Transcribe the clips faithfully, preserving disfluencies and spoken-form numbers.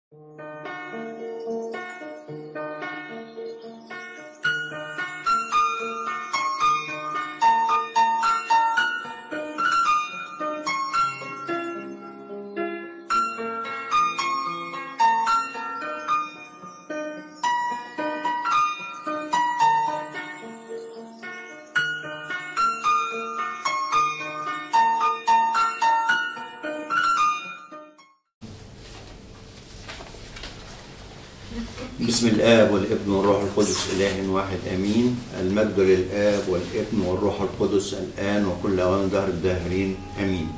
بسم الآب والابن والروح القدس إله واحد آمين. المجد للآب والابن والروح القدس الآن وكل أوان دهر الداهرين آمين.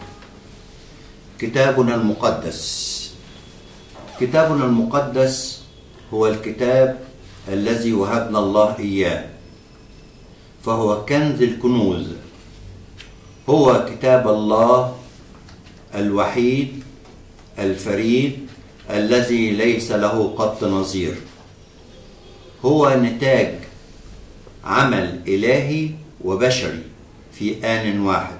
كتابنا المقدس. كتابنا المقدس هو الكتاب الذي وهبنا الله إياه، فهو كنز الكنوز، هو كتاب الله الوحيد الفريد الذي ليس له قط نظير، هو نتاج عمل إلهي وبشري في آن واحد،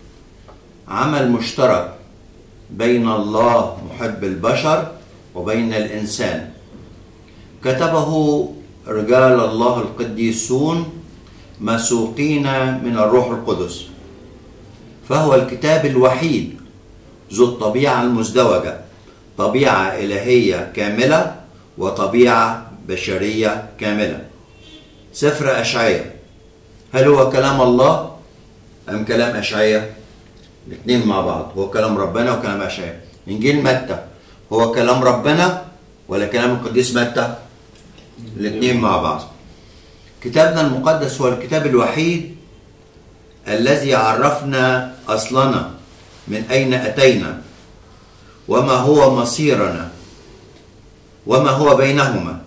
عمل مشترك بين الله محب البشر وبين الإنسان، كتبه رجال الله القديسون مسوقين من الروح القدس، فهو الكتاب الوحيد ذو الطبيعة المزدوجة، طبيعة إلهية كاملة وطبيعة بشرية كاملة. سفر أشعياء هل هو كلام الله أم كلام أشعياء؟ الاثنين مع بعض، هو كلام ربنا وكلام أشعياء. إنجيل متى هو كلام ربنا ولا كلام القديس متى؟ الاثنين مع بعض. كتابنا المقدس هو الكتاب الوحيد الذي عرفنا أصلنا، من أين أتينا، وما هو مصيرنا، وما هو بينهما.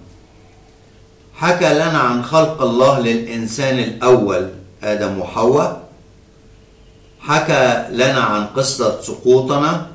حكى لنا عن خلق الله للإنسان الأول آدم وحواء، حكى لنا عن قصة سقوطنا،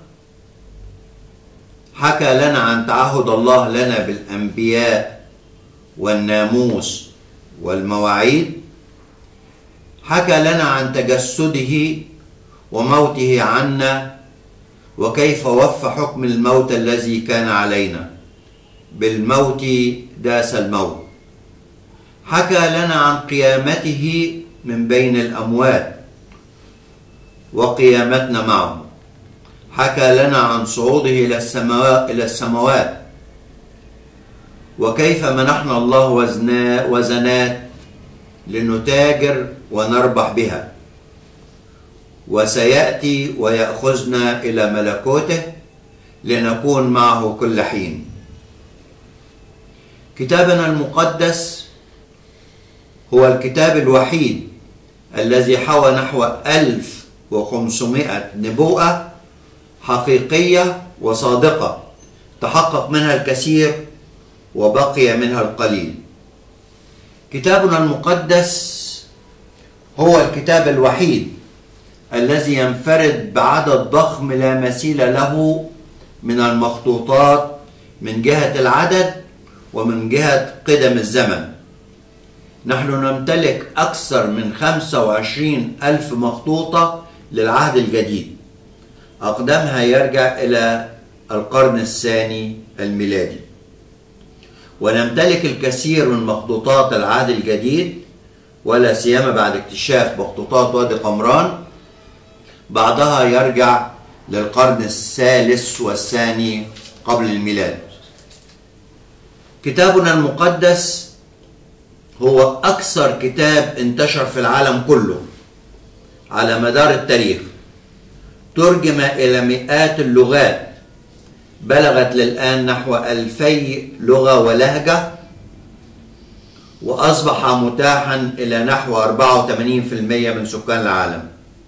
حكى لنا عن تعهد الله لنا بالأنبياء والناموس والمواعيد، حكى لنا عن تجسده وموته عنا، وكيف وفى حكم الموت الذي كان علينا، بالموت داس الموت. حكى لنا عن قيامته من بين الأموات وقيامتنا معه، حكى لنا عن صعوده إلى السماوات إلى السماوات وكيف منحنا الله وزنات لنتاجر ونربح بها، وسيأتي ويأخذنا إلى ملكوته لنكون معه كل حين. كتابنا المقدس هو الكتاب الوحيد الذي حوى نحو ألف وخمسمائة نبوءة حقيقية وصادقة، تحقق منها الكثير وبقي منها القليل. كتابنا المقدس هو الكتاب الوحيد الذي ينفرد بعدد ضخم لا مثيل له من المخطوطات من جهة العدد ومن جهة قدم الزمن. نحن نمتلك أكثر من خمسة وعشرين ألف مخطوطة للعهد الجديد، أقدمها يرجع إلى القرن الثاني الميلادي، ونمتلك الكثير من مخطوطات العهد الجديد، ولا سيما بعد اكتشاف مخطوطات وادي قمران، بعضها يرجع للقرن الثالث والثاني قبل الميلاد. كتابنا المقدس هو أكثر كتاب انتشر في العالم كله على مدار التاريخ، ترجم إلى مئات اللغات، بلغت للآن نحو ألفي لغة ولهجة، وأصبح متاحا إلى نحو أربعة وثمانين بالمئة من سكان العالم.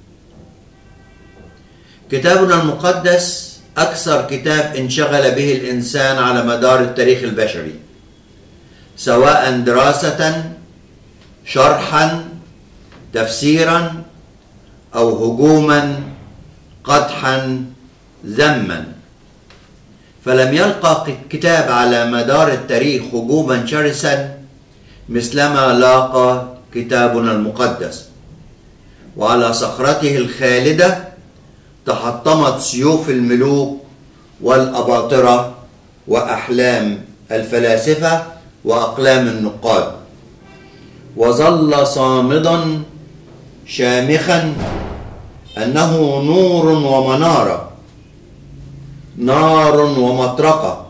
كتابنا المقدس أكثر كتاب انشغل به الإنسان على مدار التاريخ البشري، سواء دراسة، شرحا، تفسيرا، أو هجوما، قدحا، ذما. فلم يلقى كتاب على مدار التاريخ هجوما شرسا مثلما لاقى كتابنا المقدس، وعلى صخرته الخالدة تحطمت سيوف الملوك والأباطرة وأحلام الفلاسفة وأقلام النقاد، وظل صامدا شامخا أنه نور ومنارة، نار ومطرقة،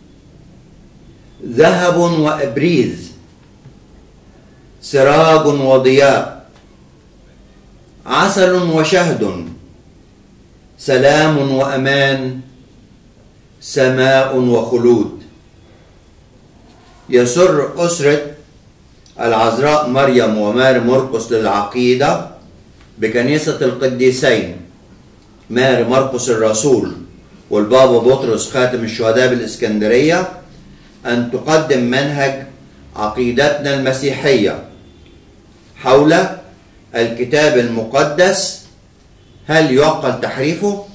ذهب وإبريز، سراج وضياء، عسل وشهد، سلام وأمان، سماء وخلود. يسر أسرة العذراء مريم وماري مرقس للعقيدة بكنيسة القديسين ماري مرقس الرسول والبابا بطرس خاتم الشهداء بالإسكندرية أن تقدم منهج عقيدتنا المسيحية حول الكتاب المقدس، هل يعقل تحريفه؟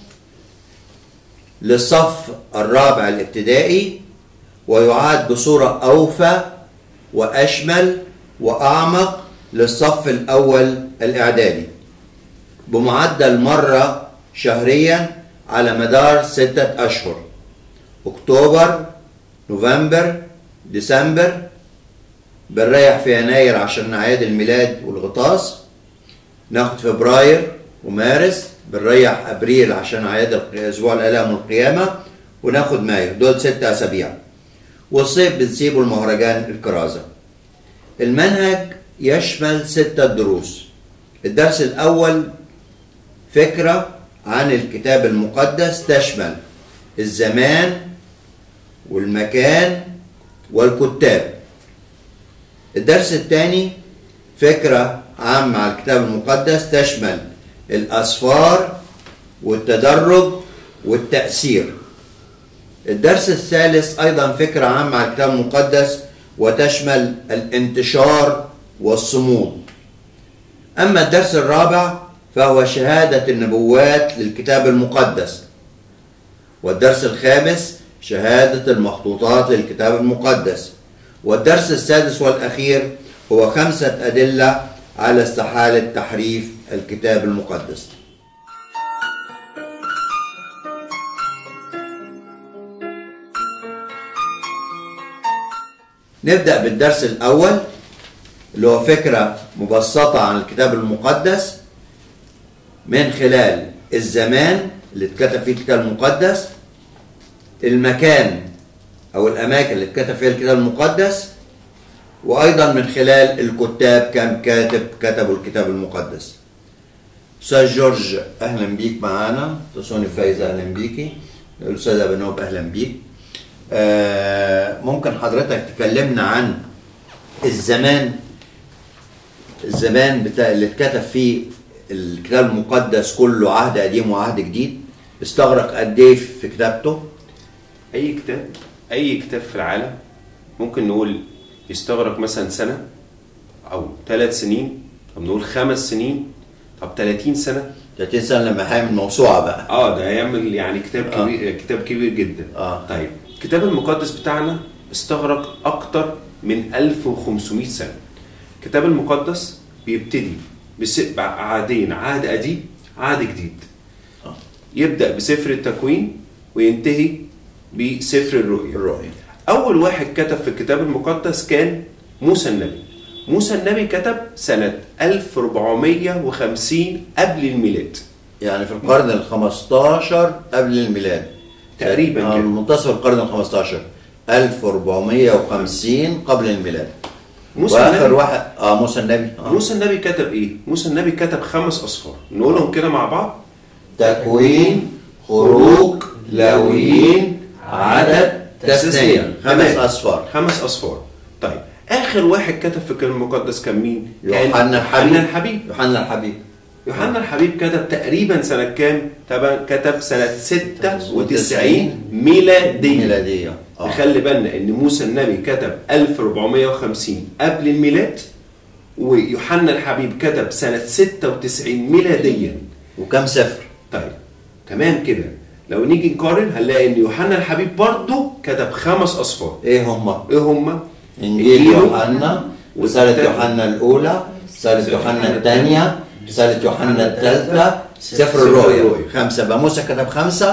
للصف الرابع الابتدائي، ويعاد بصورة أوفى وأشمل وأعمق للصف الأول الإعدادي بمعدل مرة شهريا على مدار ستة أشهر: أكتوبر، نوفمبر، ديسمبر، بنريح في يناير عشان أعياد الميلاد والغطاس، ناخد فبراير ومارس، بنريح أبريل عشان أعياد أسبوع الآلام والقيامة، وناخد مايو. دول ستة أسابيع. والصيف بنسيبه المهرجان الكرازة. المنهج يشمل ستة دروس. الدرس الأول فكرة عن الكتاب المقدس تشمل الزمان والمكان والكتاب. الدرس الثاني فكرة عامة عن الكتاب المقدس تشمل الأسفار والتدرج والتأثير. الدرس الثالث أيضا فكرة عامة عن الكتاب المقدس وتشمل الانتشار والصمود. أما الدرس الرابع فهو شهادة النبوات للكتاب المقدس. والدرس الخامس شهادة المخطوطات للكتاب المقدس. والدرس السادس والأخير هو خمسة أدلة على استحالة تحريف الكتاب المقدس. نبدأ بالدرس الأول اللي هو فكرة مبسطة عن الكتاب المقدس من خلال الزمان اللي اتكتب فيه الكتاب المقدس، المكان أو الأماكن اللي اتكتب فيها الكتاب المقدس، وأيضا من خلال الكتاب كم كاتب كتبوا الكتاب المقدس. أستاذ جورج أهلا بيك معانا، تسوني فايزة أهلا بيكي، الأستاذ بنوب أهلا بيك. آه ممكن حضرتك تكلمنا عن الزمان الزمان بتاع اللي اتكتب فيه الكتاب المقدس كله، عهد قديم وعهد جديد، استغرق قد ايه في كتابته؟ اي كتاب اي كتاب في العالم ممكن نقول يستغرق مثلا سنه او ثلاث سنين، طب نقول خمس سنين، طب ثلاثين سنه. ثلاثين سنه لما هيعمل موسوعه بقى. اه ده هيعمل يعني كتاب كبير. آه. كتاب كبير جدا. اه طيب الكتاب المقدس بتاعنا استغرق اكتر من ألف وخمسمائة سنه. الكتاب المقدس بيبتدي بعهدين، عهد قديم عهد جديد. آه. يبدا بسفر التكوين وينتهي بسفر الرؤيا. الرؤيا. اول واحد كتب في الكتاب المقدس كان موسى النبي. موسى النبي كتب سنه ألف وأربعمائة وخمسين قبل الميلاد، يعني في القرن الخمستاشر قبل الميلاد تقريبا كده، آه منتصف القرن الخمستاشر، ألف وأربعمائة وخمسين قبل الميلاد. موسى واخر النبي واحد اه موسى النبي آه. موسى النبي كتب ايه؟ موسى النبي كتب خمس اصفار، نقولهم كده مع بعض: تكوين، خروج، لاويين، عدد، تثنية. خمس اصفار. خمس اصفار. طيب اخر واحد كتب في الكتاب المقدس كان مين؟ يوحنا الحبيب. يوحنا الحبيب. يوحنا الحبيب. يوحنا الحبيب كتب تقريبا سنة كام؟ كتب سنة ستة وتسعين ميلادية. ميلادية. آه. خلي بالنا ان موسى النبي كتب ألف وأربعمائة وخمسين قبل الميلاد، ويوحنا الحبيب كتب سنة ستة وتسعين ميلاديا. وكم سفر؟ طيب تمام كده. لو نيجي نقارن هنلاقي ان يوحنا الحبيب برضه كتب خمس اصفار. ايه هم؟ ايه هم؟ انجيل يوحنا، ورسالة يوحنا الاولى، رسالة يوحنا الثانية، رسالة يوحنا الثالثة، سفر الرؤيا. خمسة. بقى موسى كتب خمسة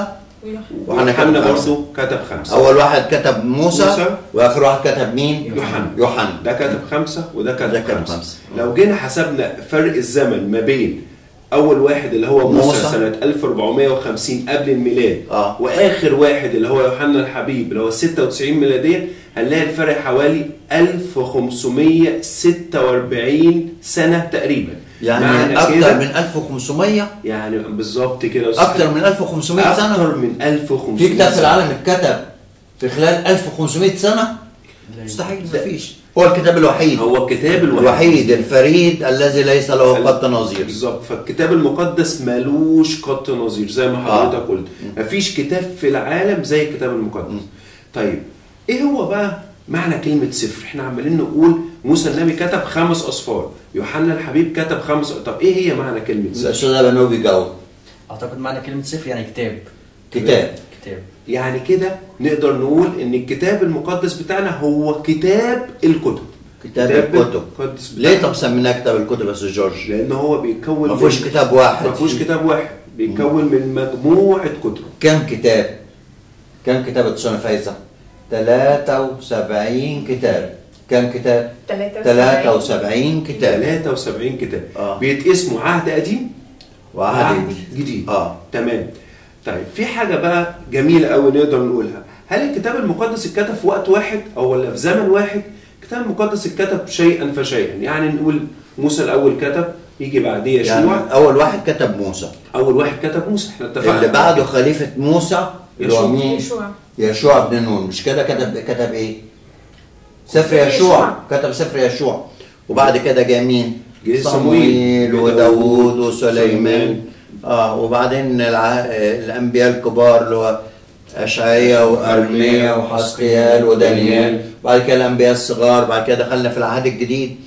ويوحنا برضه كتب خمسه. اول واحد كتب موسى, موسى واخر واحد كتب مين؟ يوحنا. يوحنا ده كتب خمسه وده كتب خمسه. خمسه. لو جينا حسبنا فرق الزمن ما بين اول واحد اللي هو موسى, موسى. سنه ألف وأربعمائة وخمسين قبل الميلاد آه. واخر واحد اللي هو يوحنا الحبيب اللي هو ستة وتسعين ميلاديه، هنلاقي الفرق حوالي ألف وخمسمائة وستة وأربعين سنه تقريبا. يعني اكتر من ألف وخمسمائة، يعني بالظبط كده اكتر من ألف وخمسمائة سنه. اكتر من ألف وخمسمائة. في كتاب في العالم اتكتب في خلال ألف وخمسمائة سنه؟ مستحيل، مفيش. هو الكتاب الوحيد، هو الكتاب الوحيد, الوحيد الفريد الذي ليس له قط نظير. بالظبط. فالكتاب المقدس مالوش قط نظير زي ما حضرتك آه. قلت. مفيش كتاب في العالم زي الكتاب المقدس. م. طيب ايه هو بقى معنى كلمه سفر؟ احنا عمالين نقول موسى النبي كتب خمس اصفار، يوحنا الحبيب كتب خمس. طب ايه هي معنى كلمه سفر؟ الاستاذ بنو بيجاوب. اعتقد معنى كلمه سفر يعني كتاب. كتاب كتاب يعني كده نقدر نقول ان الكتاب المقدس بتاعنا هو كتاب الكتب. كتاب, كتاب الكتب. ليه طب سميناه كتاب الكتب يا استاذ جورج؟ لان هو بيتكون ما فيهوش كتاب واحد. ما فيهوش كتاب واحد، بيتكون من مجموعه كتب. كم كتاب؟ كم كتاب استاذ فايزه؟ ثلاثة وسبعين كتاب. كم كتاب؟ ثلاثة وسبعين كتاب. ثلاثة وسبعين كتاب. آه. بيتقسموا عهد قديم وعهد جديد. جديد. اه تمام. طيب في حاجه بقى جميله قوي نقدر نقولها، هل الكتاب المقدس اتكتب في وقت واحد او ولا في زمن واحد؟ الكتاب المقدس اتكتب شيئا فشيئا، يعني نقول موسى الاول كتب، يجي بعديه يشوع. يعني اول واحد كتب موسى. اول واحد كتب موسى، احنا اتفقنا. اللي بعده خليفه موسى اللي هو مين؟ يشوع. يشوع بن نون، مش كده؟ كتب كتب ايه؟ سفر يشوع. كتب سفر يشوع. وبعد كده جاء مين؟ صموئيل وداوود وسليمان. اه وبعدين الانبياء الكبار اللي هو اشعياء وارميا وحزقيال ودانيال. بعد كده الانبياء الصغار. بعد كده دخلنا في العهد الجديد.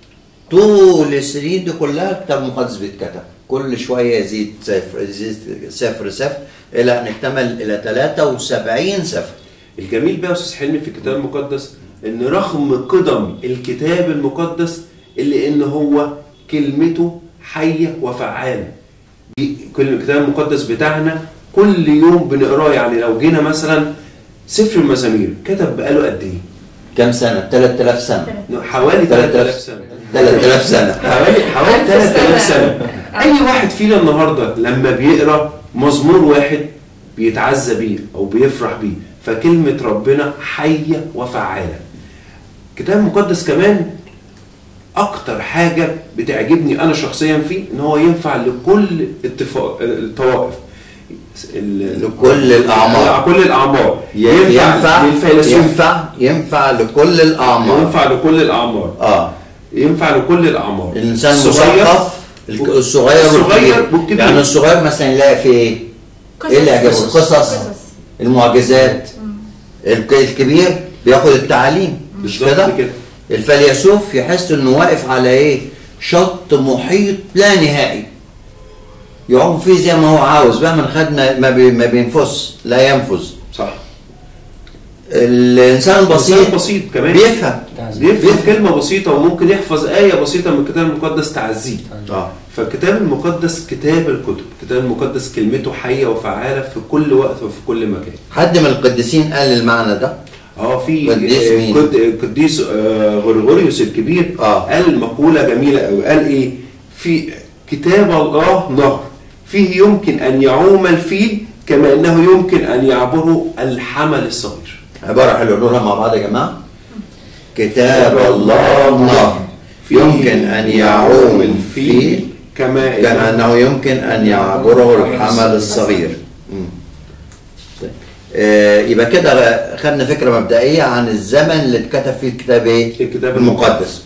طول السنين دي كلها الكتاب المقدس بيتكتب، كل شويه يزيد سفر يزيد سفر سفر الى ان اكتمل الى ثلاثة وسبعين سفر. الجميل بقى يا استاذ حلمي في الكتاب المقدس ان رغم قدم الكتاب المقدس الا ان هو كلمته حيه وفعاله. كل الكتاب المقدس بتاعنا كل يوم بنقراه. يعني لو جينا مثلا سفر المزامير كتب بقاله قد ايه؟ كم سنه؟ ثلاثة آلاف سنه. حوالي ثلاثة آلاف سنه. ثلاثة آلاف سنه. حوالي حوالي ثلاثة آلاف سنه. اي واحد فينا النهارده لما بيقرا مزمور واحد بيتعزى بيه او بيفرح بيه، فكلمه ربنا حيه وفعاله. الكتاب المقدس كمان اكتر حاجه بتعجبني انا شخصيا فيه ان هو ينفع لكل الطوائف، لكل الاعمار. كل الاعمار. ينفع ينفع ينفع لكل الاعمار. ينفع لكل الاعمار. اه ينفع لكل الاعمار. الانسان المثقف، الصغير والكبير. يعني الصغير مثلا يلاقي في ايه؟ ايه اللي يعجبه؟ القصص، المعجزات. الكبير بياخد التعاليم، مش كده؟ الفيلسوف يحس انه واقف على ايه؟ شط محيط لا نهائي، يعوم فيه زي ما هو عاوز، مهما خدنا ما, بي ما بينفذ، لا ينفذ. صح. الانسان البسيط بسيط كمان بيفهم بيفهم كلمه بسيطه وممكن يحفظ ايه بسيطه من الكتاب المقدس تعزيه. اه فالكتاب المقدس كتاب الكتب. الكتاب المقدس كلمته حيه وفعاله في كل وقت وفي كل مكان. حد من القديسين قال المعنى ده؟ اه في قديس مين؟ قديس غرغوريوس الكبير. آه. قال مقوله جميله قوي. قال ايه؟ في كتاب الله نهر فيه يمكن ان يعوم الفيل كما انه يمكن ان يعبره الحمل الصغير. عباره حلوه، نقولها مع بعض يا جماعه. كتاب الله نهر يمكن ان يعوم الفيل كما كما انه يمكن ان يعبره الحمل الصغير. آه يبقى كده خدنا فكره مبدئيه عن الزمن اللي اتكتب فيه الكتاب ايه؟ الكتاب المقدس.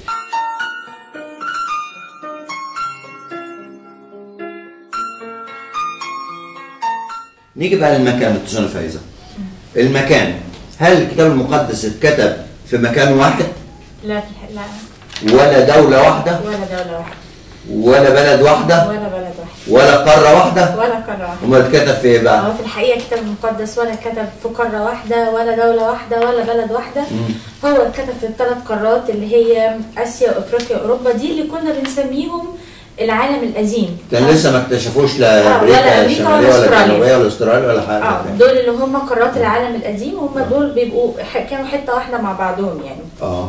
نيجي بقى للمكان. استاذ فايزه، المكان، هل الكتاب المقدس اتكتب في مكان واحد؟ لا لا. ولا دولة واحدة؟ ولا دولة واحدة. ولا بلد واحدة؟ ولا بلد واحدة. ولا قارة واحدة؟ ولا قارة واحدة. امال اتكتب في ايه بقى؟ هو في الحقيقة الكتاب المقدس ولا كتب في قارة واحدة ولا دولة واحدة ولا بلد واحدة. مم. هو اتكتب في الثلاث قارات اللي هي آسيا وافريقيا واوروبا، دي اللي كنا بنسميهم العالم القديم. كان لسه ما اكتشفوش لا آه، ولا امريكا أمريكا الشماليه ولا ولا أستراليا. الجنوبيه ولا استراليا ولا حاجه. اه دول اللي هم قارات العالم القديم، هم دول بيبقوا ح- كانوا حته واحده مع بعضهم يعني. اه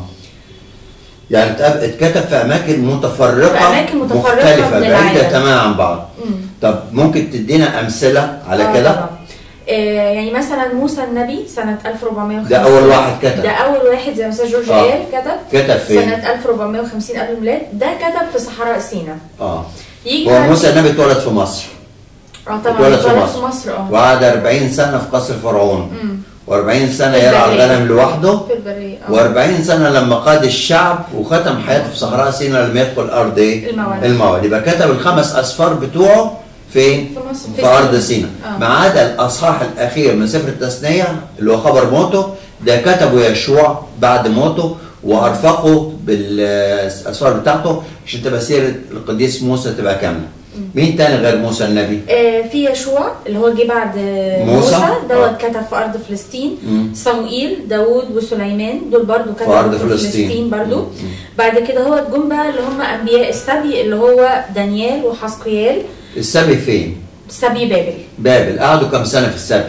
يعني اتقب- اتكتب في اماكن متفرقه، في أماكن متفرقة مختلفه من بعيده العالم. تماما عن بعض. مم. طب ممكن تدينا امثله على آه كده؟ طبعاً. آه يعني مثلا موسى النبي سنه ألف وأربعمية وخمسين، ده اول واحد كتب. ده اول واحد زي ما استاذ جورج آه. قال كتب كتب فين؟ سنه ألف وأربعمية وخمسين قبل الميلاد. ده كتب في صحراء سيناء. اه يجي هو بعد- موسى النبي اتولد في مصر. اه طبعا اتولد في اتولد مصر. في مصر اه وقعد أربعين سنه في قصر فرعون، مم. و40 سنه في يرعى البرية. الغنم لوحده، في البريه اه و40 سنه لما قاد الشعب وختم حياته في صحراء سيناء لما يدخل ارض ايه؟ الموعد. الموعد. يبقى كتب الخمس اسفار بتوعه فين؟ في مصر. في في ارض سيناء. سيناء. آه. ما عدا الاصحاح الاخير من سفر التثنيه اللي هو خبر موته، ده كتبه يشوع بعد موته وارفقه بالاسفار بتاعته عشان تبقى سيره القديس موسى تبقى كامله. مين تاني غير موسى النبي؟ آه في يشوع اللي هو جه بعد آه، موسى. موسى دوت آه. كتب في ارض فلسطين. مم. صموئيل، داوود وسليمان دول برضو كتبوا أرض في فلسطين. فلسطين برضو. مم. بعد كده هو جم بقى اللي هم انبياء السبي اللي هو دانيال وحسقيال. السبي فين؟ سبي بابل. بابل. قعدوا كم سنه في السبي؟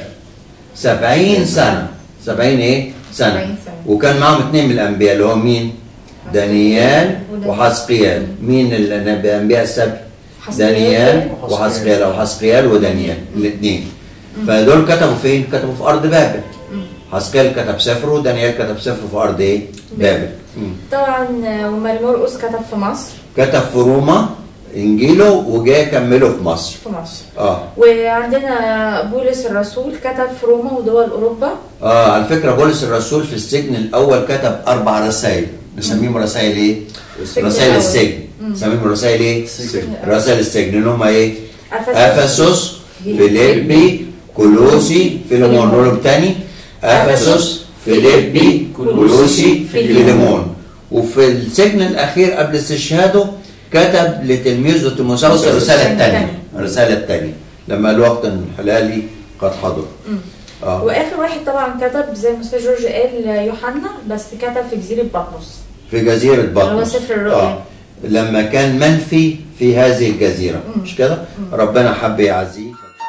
سبعين سنه. سبعين ايه؟ سنه. سبعين سنة. وكان معاهم اثنين من الانبياء اللي هم مين؟ دانيال وحسقيال. مين الانبياء السبي؟ حسقيال دانيال وحسقيال. وحسقيال او حسقيال ودانيال الاثنين. فدول كتبوا فين؟ كتبوا في ارض بابل. حسقيال كتب سفره ودانيال كتب سفره في ارض ايه؟ بابل. مم. طبعا آه، وماري مرقس كتب في مصر. كتب في روما انجيله وجاي كمله في مصر. في مصر. اه وعندنا بولس الرسول كتب في روما ودول اوروبا. اه على فكره بولس الرسول في السجن الاول كتب اربع رسائل نسميهم رسائل ايه؟ السجن رسائل الأول. السجن. نسميهم رسائل ايه؟ السجن. رسائل السجن اللي هم ايه؟ أفسس. افسس، فيليبي، كولوسي، فيليمون. نقولهم تاني: افسس، فيليبي، كولوسي، فيليمون. وفي السجن الاخير قبل استشهاده كتب لتلميذه تيموثاوس الرساله الثانيه، الرساله الثانيه لما الوقت الحلالي قد حضر. اه واخر واحد طبعا كتب زي ما استاذ جورج قال يوحنا، بس كتب في جزيره بطمس. في جزيره اللي هو بطمس. سفر الرؤيا. لما كان منفي في هذه الجزيره، مش كده؟ ربنا حب يعزيه.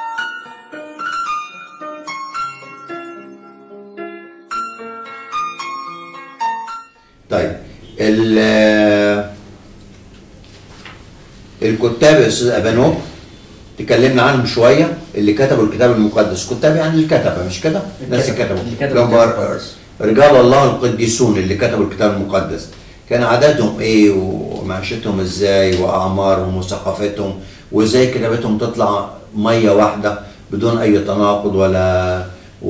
طيب ال الكتاب يا استاذ ابانوب تكلمنا عنهم شويه، اللي كتبوا الكتاب المقدس. كتاب يعني الكتبه، مش كده؟ ناس الكتبة. كتبوا اللي كتبوا لهم الكتاب المقدس. رجال الله القديسون اللي كتبوا الكتاب المقدس. كان عددهم ايه ومعيشتهم ازاي واعمارهم وثقافتهم وازاي كتابتهم تطلع ميه واحده بدون اي تناقض ولا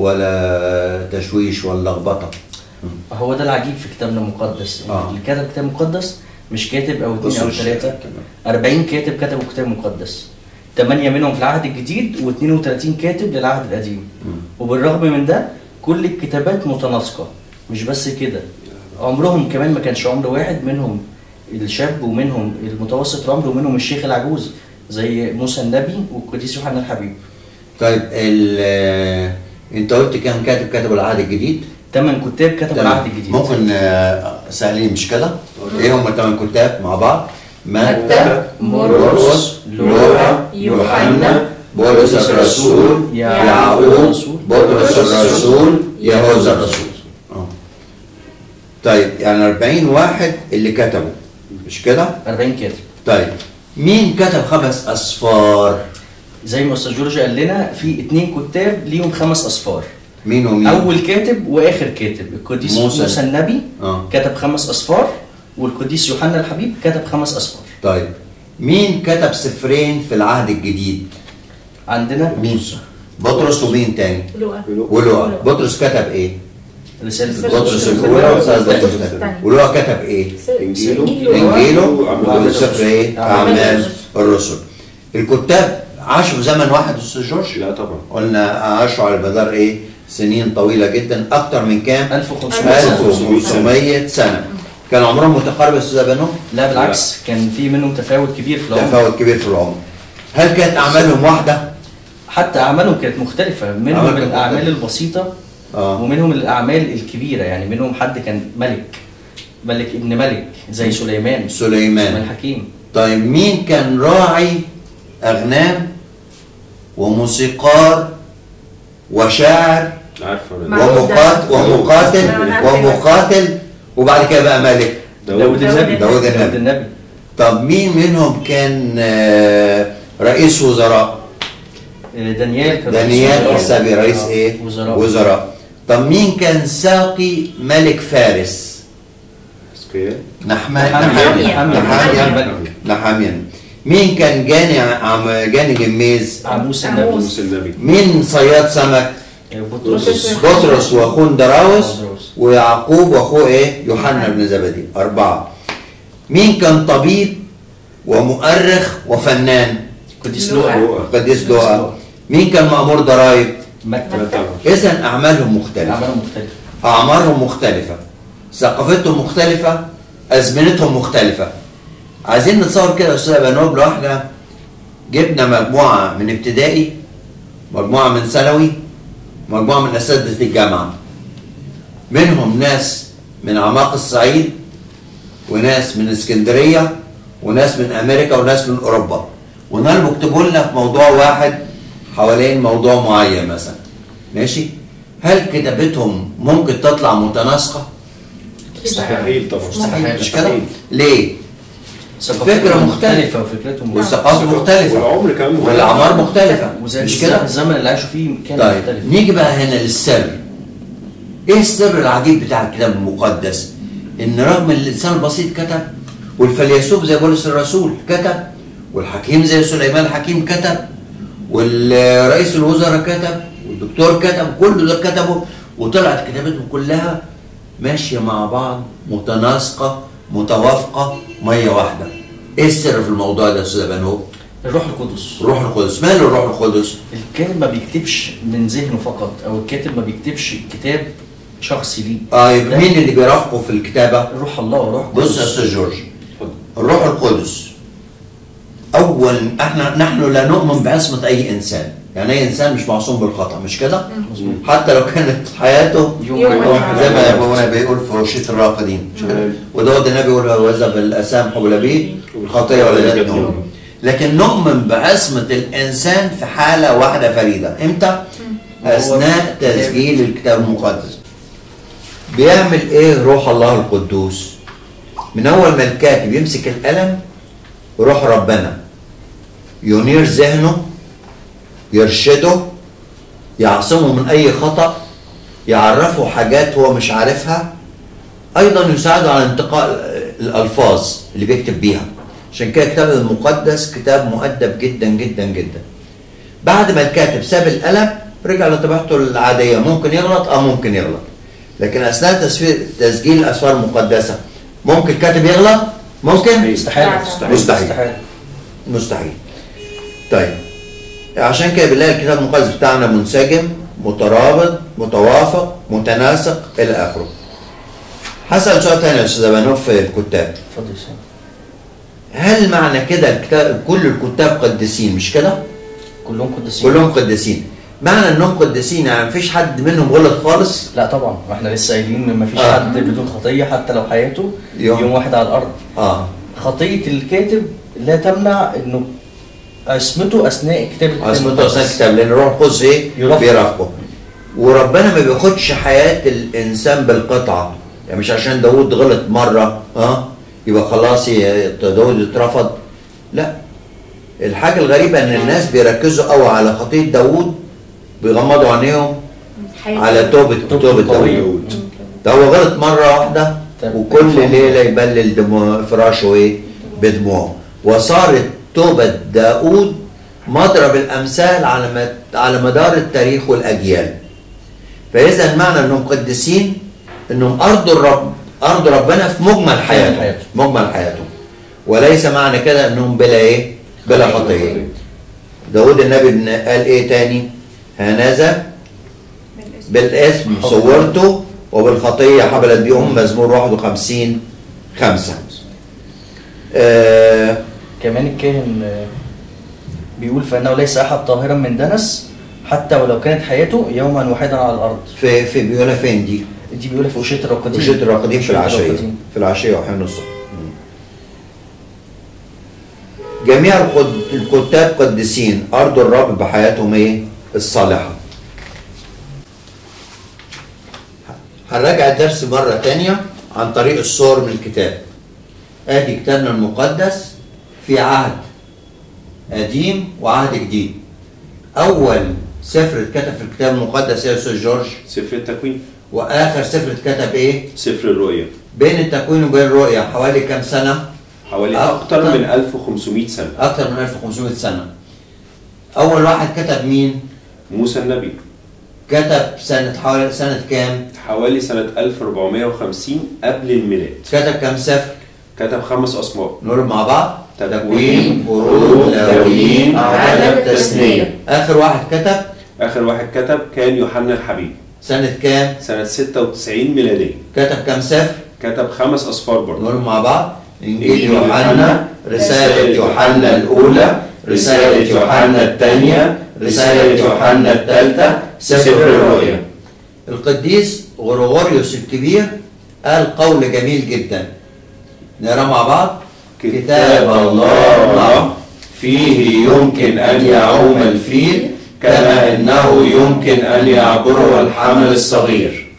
ولا تشويش ولا لخبطه. هو ده العجيب في كتابنا المقدس. آه. اللي كتب كتاب مقدس مش كاتب او اثنين بص او مش ثلاثه، كمان. أربعين كاتب كتبوا كتاب مقدس، ثمانية منهم في العهد الجديد واثنين وثلاثين كاتب للعهد القديم. وبالرغم من ده كل الكتابات متناسقه. مش بس كده، عمرهم كمان ما كانش عمر واحد، منهم الشاب ومنهم المتوسط العمر ومنهم الشيخ العجوز زي موسى النبي والقديس يوحنا الحبيب. طيب ال انت قلت كام كاتب كتبوا العهد الجديد؟ ثمان كتاب كتبوا العهد الجديد. ممكن آه، سهلين مش كده؟ ايه هم الثمان كتاب مع بعض؟ متى، مرقس، لوقا، يوحنا، بولس الرسول، يعقوب، بطرس الرسول، يهوذا الرسول. اه طيب يعني أربعين واحد اللي كتبوا مش كده؟ أربعين كاتب. طيب مين كتب خمس اصفار؟ زي ما استاذ جورج قال لنا في اثنين كتاب ليهم خمس اصفار. مين ومين؟ اول كاتب واخر كاتب القديس موسى. موسى النبي اه كتب خمس اصفار، والقديس يوحنا الحبيب كتب خمس اصفار. طيب مين كتب سفرين في العهد الجديد؟ عندنا مين؟ بطرس ومين تاني؟ لوقا. ولوقا. بطرس كتب ايه؟ رسالة بطرس الرسول. الاولى ورسالة بطرس بطرس الثانية. ولوقا كتب ايه؟ إنجيله. انجيله وأعمال وسفر ايه؟ أعمال اعمال الرسل. الكتاب عاشوا في زمن واحد استاذ جورج؟ لا طبعا. قلنا عاشوا على مدار ايه؟ سنين طويله جدا، اكتر من كام؟ ألف وخمسمائة سنة. ألف وخمسمائة سنه. كان عمرهم متقارب يا استاذ بنو؟ لا بالعكس، كان في منهم تفاوت كبير في العمر. تفاوت كبير في العمر. هل كانت اعمالهم واحده؟ حتى اعمالهم كانت مختلفة، منهم أعمال كانت الاعمال مختلفة. البسيطة اه ومنهم الاعمال الكبيرة. يعني منهم حد كان ملك، ملك ابن ملك زي سليمان سليمان. سليمان الحكيم. طيب مين كان راعي اغنام وموسيقار وشاعر عارفه انا معروف. ومقاتل ومقاتل ومقاتل وبعد كده بقى ملك؟ داود النبي. داود النبي. النبي. طب مين منهم كان آه، رئيس وزراء؟ دانيال كان دانيال رئيس السبي رئيس آه، ايه؟ وزراء. وزراء. طب مين كان ساقي ملك فارس؟ اسكيال. نحمان نحامية. نحامية نحامية. نحامية. مين كان جاني عم جاني جميز؟ عموس عموس. النبي. موسى النبي. مين صياد سمك؟ بطرس. بطرس واخوه دراوس بطرس. ويعقوب واخوه ايه؟ يوحنا بن زبدي. أربعة. مين كان طبيب ومؤرخ وفنان؟ قديس لوقا. لوقا. قديس لوقا. مين كان مأمور ضرايب؟ مكتب. إذا أعمالهم مختلفة، أعمالهم مختلفة. أعمارهم مختلفة، ثقافتهم مختلفة، أزمنتهم مختلفة. عايزين نتصور كده يا أستاذ بنوب، لو إحنا جبنا مجموعة من ابتدائي، مجموعة من ثانوي، مجموعة من أساتذة الجامعة، منهم ناس من أعماق الصعيد وناس من اسكندرية وناس من أمريكا وناس من أوروبا، ونقول اكتبوا لنا في موضوع واحد حوالين موضوع معين مثلا، ماشي؟ هل كتابتهم ممكن تطلع متناسقة؟ مستحيل طبعا. مستحيل. مش كده؟ ليه؟ ثقافتهم فكرة مختلفة وفكرتهم والثقافة مختلفة والعمر كمان مختلف. والأعمار مختلفة، وزي مش كده؟ الزمن اللي عاشوا فيه كان طيب مختلف. نيجي بقى هنا للسر. ايه السر العجيب بتاع الكتاب المقدس؟ ان رغم ان الانسان البسيط كتب، والفيلسوف زي بولس الرسول كتب، والحكيم زي سليمان الحكيم كتب، والرئيس الوزراء كتب، والدكتور كتب، كل دول كتبوا، وطلعت كتاباتهم كلها ماشيه مع بعض، متناسقه، متوافقه، ميه واحده. ايه السر في الموضوع ده يا استاذ بنو؟ الروح القدس. الروح القدس. ماله الروح القدس؟ الكاتب ما بيكتبش من ذهنه فقط، او الكاتب ما بيكتبش كتاب شخصي ليه. اه يبقى مين اللي بيرافقه في الكتابه؟ روح الله وروح بص يا استاذ جورج، الروح القدس اول احنا نحن لا نؤمن بعصمه اي انسان، يعني اي انسان مش معصوم بالخطا، مش كده؟ حتى لو كانت حياته يوم واحد. زي ما ابونا بيقول في وشية الراقدين، مش كده؟ وداود النبي يقول وذا بالاسام حبل بيه الخطيه ولدتنا. لكن نؤمن بعصمه الانسان في حاله واحده فريده، امتى؟ اثناء تسجيل الكتاب المقدس. بيعمل ايه روح الله القدوس؟ من اول ما الكاتب يمسك القلم، روح ربنا ينير ذهنه، يرشده، يعصمه من اي خطأ، يعرفه حاجات هو مش عارفها، ايضا يساعده على انتقاء الالفاظ اللي بيكتب بيها. عشان كده الكتاب المقدس كتاب مؤدب جدا جدا جدا. بعد ما الكاتب ساب القلم رجع لطبيعته العاديه، ممكن يغلط اه ممكن يغلط، لكن اثناء تسجيل الاسفار المقدسه ممكن الكاتب يغلط؟ ممكن؟ مستحيل. مستحيل. مستحيل. طيب عشان كده بنلاقي الكتاب المقدس بتاعنا منسجم، مترابط، متوافق، متناسق الى اخره. هسأل سؤال تاني يا استاذ بنوف في الكتاب. اتفضل يا سيدي. هل معنى كده الكتاب كل الكتاب قديسين مش كده؟ كلهم قديسين. كلهم قديسين. معنى انهم قديسين يعني مفيش حد منهم غلط خالص؟ لا طبعا، ما احنا لسه قايلين ان مفيش آه. حد بدون خطيه حتى لو حياته يوم, يوم واحد على الارض. اه خطيه الكاتب لا تمنع انه عصمته اثناء كتابه عصمته اثناء الكتاب، لان الروح القدس ايه؟ يرافقه. بيرافقه. وربنا ما بياخدش حياه الانسان بالقطعه، يعني مش عشان داوود غلط مره اه يبقى خلاص داوود اترفض. لا، الحاجه الغريبه ان الناس بيركزوا قوي على خطيه داوود، بيغمضوا عينيهم على توبه توبه داوود. ده هو غلط مره واحده وكل ليله يبلل دموع فراشه ايه؟ بدموعه. وصارت توبه داوود مضرب الامثال على على مدار التاريخ والاجيال. فاذا معنى انهم قديسين انهم ارضوا الرب، ارضوا ربنا في مجمل حياتهم، مجمل حياتهم، وليس معنى كده انهم بلا ايه؟ بلا خطيه. داود النبي قال ايه تاني؟ هنذا بالاسم صورته وبالخطيه حبلت بيهم، مزمور واحد وخمسين خمسة. آه كمان الكاهن بيقول فانه ليس احد طاهرا من دنس حتى ولو كانت حياته يوما واحدا على الارض. في في بيقولها فين دي؟ دي بيقولها في وشية الراقدين. وشية الراقدين في العشيه، في العشيه وحين الصبح. جميع القد- الكتاب قديسين أرضوا الرب بحياتهم إيه؟ الصالحة. هنراجع الدرس مرة تانية عن طريق الصور من الكتاب. آدي كتابنا المقدس في عهد قديم وعهد جديد. أول سفر اتكتب في الكتاب المقدس يا أستاذ جورج، سفر التكوين. وآخر سفر اتكتب إيه؟ سفر الرؤيا. بين التكوين وبين الرؤيا حوالي كام سنة؟ حوالي أكتر أكتر من ألف وخمسمائة سنة. أكتر من ألف وخمسمائة سنة. أول واحد كتب مين؟ موسى النبي. كتب سنة حوالي سنة كام؟ حوالي سنة ألف وأربعمائة وخمسين قبل الميلاد. كتب كام سفر؟ كتب خمس أسفار. نقول مع بعض. تكوين، هروب، لاويين، أعداد، تثنية. آخر واحد كتب آخر واحد كتب كان يوحنا الحبيب. سنة كام؟ سنة ستة وتسعين ميلادية. كتب كام سفر؟ كتب خمس أسفار برضه. نقول مع بعض. إنجيل يوحنا، رسالة يوحنا الأولى، رسالة يوحنا الثانية، رسالة يوحنا الثالثة، سفر الرؤيا. القديس غرغوريوس الكبير قال قول جميل جدا، نقرا مع بعض. كتاب الله فيه يمكن أن يعوم الفيل كما إنه يمكن أن يعبره الحمل الصغير.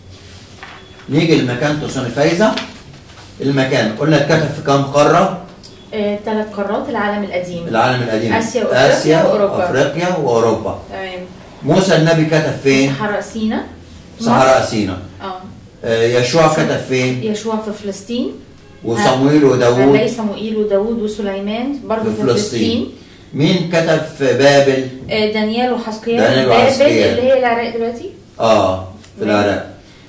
نيجي لمكان توصل فايزة. المكان قلنا اتكتب في كام قارة؟ ثلاث قارات العالم القديم. العالم القديم. آسيا وأفريقيا آسيا وأوروبا. أفريقيا وأوروبا. تمام. موسى النبي كتب فين؟ صحراء سينا. صحراء سينا. اه. آه، يشوع كتب فين؟ يشوع في فلسطين. وصمويل وداوود هنلاقي صموئيل وداوود وسليمان برضه في في فلسطين. فلسطين. مين كتب في بابل؟ آه، دانيال وحسقيال. دانيال بابل وحسقيال. اللي هي العراق دلوقتي. اه في العراق.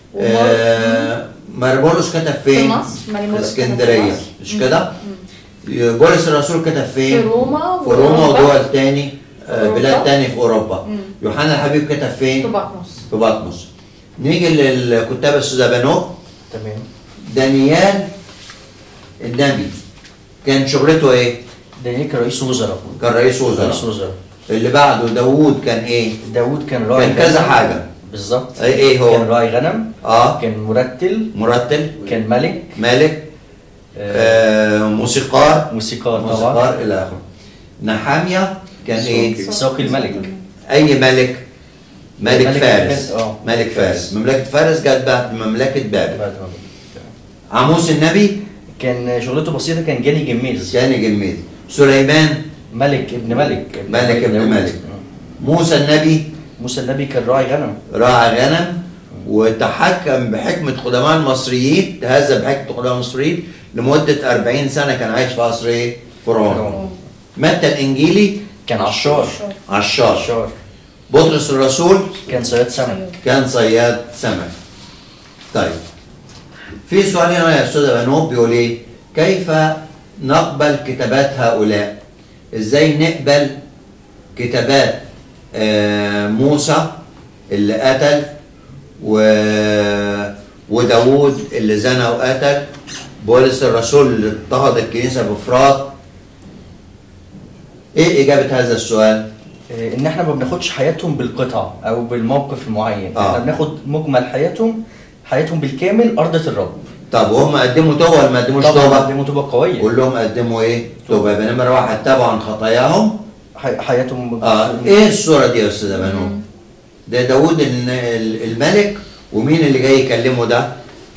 آه مرمولوس كتب في فين؟ مصر. في مريمولوس كتب في اسكندرية مصر. مش كده؟ بولس الرسول كتب فين؟ في روما في روما وأوروبا. ودول تاني آه أوروبا. بلاد تاني في أوروبا. مم. يوحنا الحبيب كتب في فين؟ بطمس. في بطمس. نيجي للكتاب السودابانو. تمام. دانيال النبي كان شغلته ايه؟ دانيال كان رئيس وزراء. كان رئيس رئيس وزراء. وزراء. اللي بعده داوود كان ايه؟ داوود كان راعي كان كذا غنم. حاجة. بالظبط. ايه ايه هو؟ كان راعي غنم. اه كان مرتل. مرتل. كان ملك. مالك. آه آه موسيقار. موسيقار طبعا. موسيقار الى اخره. نحامية كان ايه؟ ساقي الملك. اي ملك؟ ملك ملك فارس. فارس، آه. ملك فارس. مملكة فارس جت بعد مملكة بابل. بعد ما- عموس النبي كان شغلته بسيطه، كان جاني جميز. كان جميل. سليمان ملك ابن ملك. ملك ابن داوود. ملك. موسى النبي موسى النبي كان راعي غنم. راعي غنم وتحكم بحكمة قدماء المصريين، تهذب بحكمة قدماء المصريين لمدة أربعين سنة كان عايش في قصر ايه؟ فرعون. فرعون. متى الإنجيلي كان عشار. عشار. عشار. بطرس الرسول كان صياد سمك. كان صياد سمك. طيب في سؤال هنا يا أستاذ بنوب بيقول ايه؟ كيف نقبل كتابات هؤلاء؟ ازاي نقبل كتابات آه موسى اللي قتل و... وداوود اللي زنى وقتل، بولس الرسول اللي اضطهد الكنيسة بفراط؟ ايه اجابة هذا السؤال؟ آه، ان احنا ما بناخدش حياتهم بالقطع او بالموقف المعين. آه. احنا بناخد مجمل حياتهم، حياتهم بالكامل ارضة الرب. طب وهم قدموا توبة ولا ما قدموش طبعا توبة؟ قدموا توبه قويه. كلهم قدموا ايه؟ توبة. يبقى نمرة واحد تابعوا عن خطاياهم. حي- حياتهم اه ايه الصورة دي يا استاذ بنو؟ ده داوود ال- ال- الملك، ومين اللي جاي يكلمه ده؟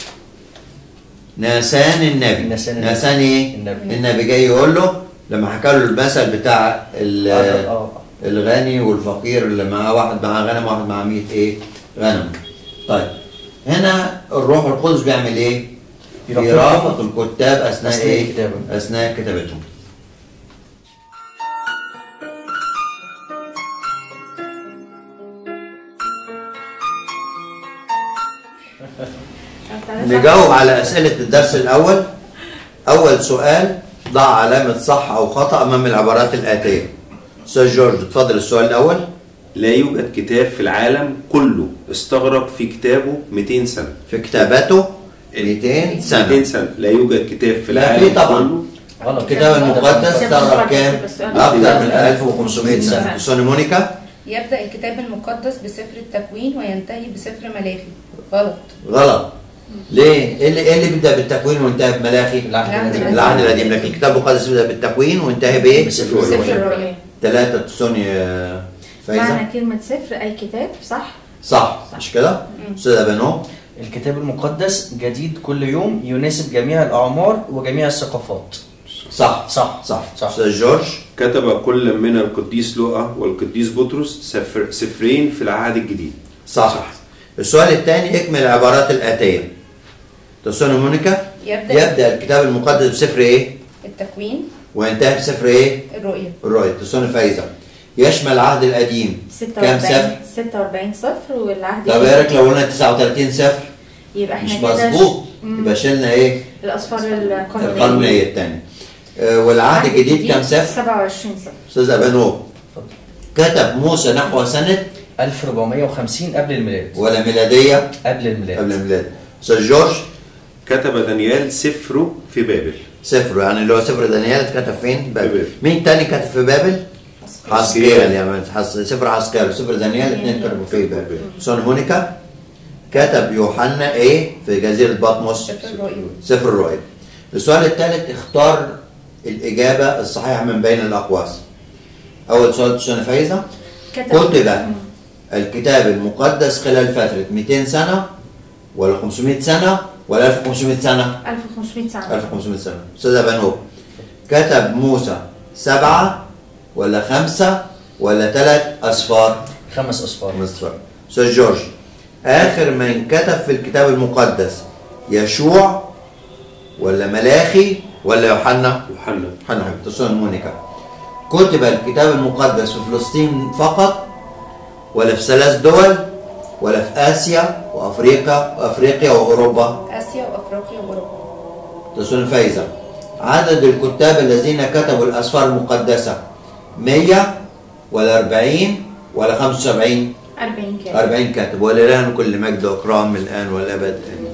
ناسان النبي. ناسان النبي. ناسان ايه؟ النبي. النبي جاي يقول له لما حكى له المثل بتاع ال- آه، آه. الغني والفقير اللي معاه، واحد معاه غنم واحد معاه مية ايه؟ غنم. طيب هنا الروح القدس بيعمل ايه؟ يرافق- يرافق الكتاب اثناء أثناء ايه؟ الكتابة. اثناء كتابتهم. نجاوب على أسئلة الدرس الأول. أول سؤال: ضع علامة صح أو خطأ أمام العبارات الآتية. أستاذ جورج اتفضل السؤال الأول. لا يوجد كتاب في العالم كله استغرق في كتابه مئتين سنة. في كتابته مئتين سنة. مئتين سنة. لا يوجد كتاب في لا العالم في طبعا. كله. غلط. الكتاب المقدس استغرق كام؟ أكثر من ألف وخمسمائة سنة. أستاذ مونيكا. يبدأ الكتاب المقدس بسفر التكوين وينتهي بسفر ملاخي. غلط. غلط. ليه؟ ايه اللي, إيه اللي بيبدا بالتكوين وينتهي بملاخي؟ العهد القديم. العهد القديم، لكن الكتاب المقدس بيبدا بالتكوين وينتهي بايه؟ بسفر سفر الرؤيا. الرؤيا. ثلاثة تسوني فايزة. معنى كلمة سفر أي كتاب، صح؟ صح مش كده؟ أستاذ بنو. الكتاب المقدس جديد كل يوم، يناسب جميع الأعمار وجميع الثقافات. صح صح صح صح. أستاذ جورج. كتب كل من القديس لوقا والقديس بطرس سفر سفرين في العهد الجديد. صح, صح. السؤال الثاني اكمل العبارات الآتية. تسوني مونيكا. يبدأ, يبدأ الكتاب المقدس بسفر ايه؟ التكوين وينتهي بسفر ايه؟ الرؤيا. الرؤيا. تسوني فايزة. يشمل العهد القديم كام سفر؟ ستة وأربعين صفر والعهد طب ايه رايك لو قلنا تسعة وثلاثين صفر؟ يبقى احنا مش كده مظبوط، يبقى شلنا ايه؟ الأصفار القانونية القانونية الثانية. آه والعهد الجديد كام صفر؟ سبعة وعشرين صفر. أستاذ أبانو. كتب موسى نحو سنة ألف وأربعمائة وخمسين قبل الميلاد. ولا ميلادية؟ قبل الميلاد. قبل الميلاد. أستاذ جورج. كتب دانيال سفره في بابل. سفره يعني اللي هو سفر دانيال اتكتب فين؟ بابل. بابل. مين تاني كتب في بابل؟ حسقيال. يعني حس... سفر حسقيال وسفر دانيال الاثنين كتبوا في بابل. سون مونيكا. كتب يوحنا ايه في جزيرة بطمس؟ سفر الرؤيا. سفر الرؤيا. السؤال الثالث اختار الإجابة الصحيحة من بين الأقواس. أول سؤال تسوني فايزة. كتب الكتاب المقدس خلال فترة مئتين سنة ولا خمسمائة سنة ولا ألف وخمسمائة سنة؟ ألف وخمسمائة سنة. ألف وخمسمائة سنة. أستاذ بنوب. كتب موسى سبعة ولا خمسة ولا ثلاث أسفار؟ خمس أسفار. خمس أسفار. أستاذ جورج. آخر من كتب في الكتاب المقدس يشوع ولا ملاخي ولا يوحنا؟ يوحنا. يوحنا حبيبي. تسوني مونيكا. كتب الكتاب المقدس في فلسطين فقط ولا في ثلاث دول ولا في آسيا وأفريقيا وأفريقيا وأوروبا؟ آسيا وأفريقيا وأوروبا. تسوني فايزة. عدد الكتاب الذين كتبوا الأسفار المقدسة مية ولا أربعين ولا خمسة وسبعين؟ أربعين كاتب. أربعين كاتب. ولله كل مجد وإكرام من الآن والأبد.